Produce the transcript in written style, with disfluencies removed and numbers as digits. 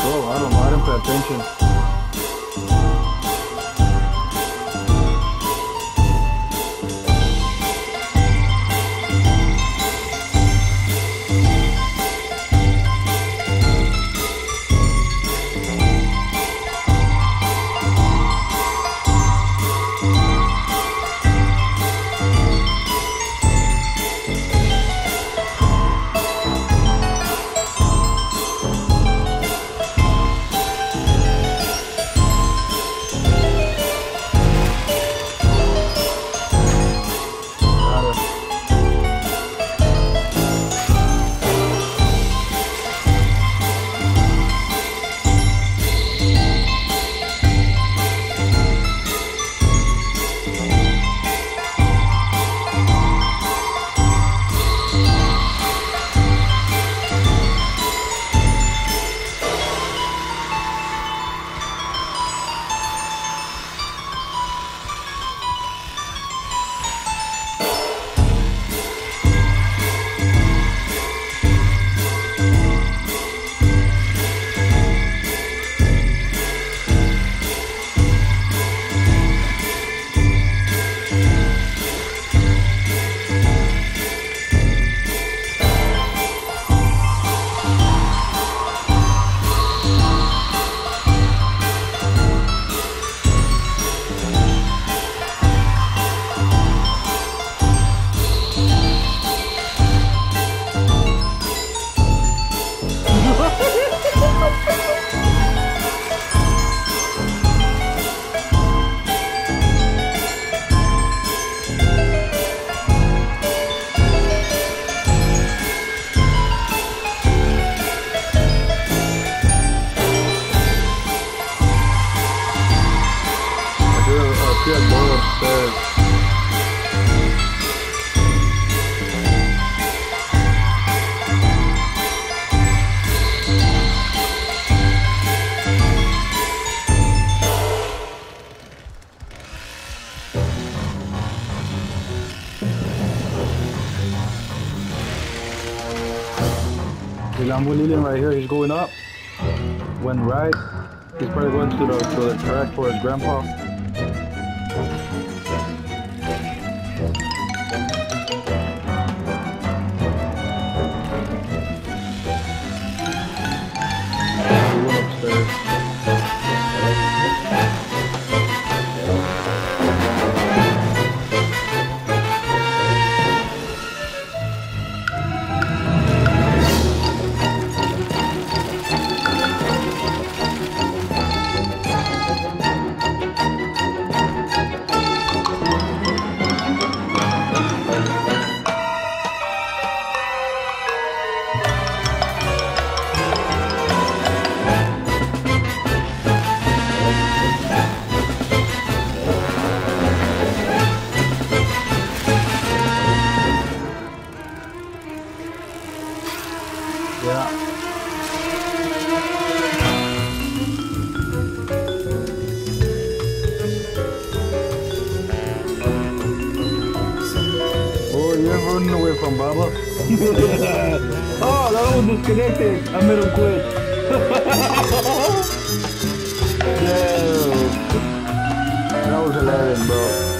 Bro, I don't know. I didn't pay attention. Good Lord, sir. The Lamborghini right here, he's going up. Went right. He's probably going to the track for his grandpa. He went upstairs. Yeah. Oh, you're running away from Baba? Oh, that one was disconnected. I made him quit. Damn. That was hilarious, bro.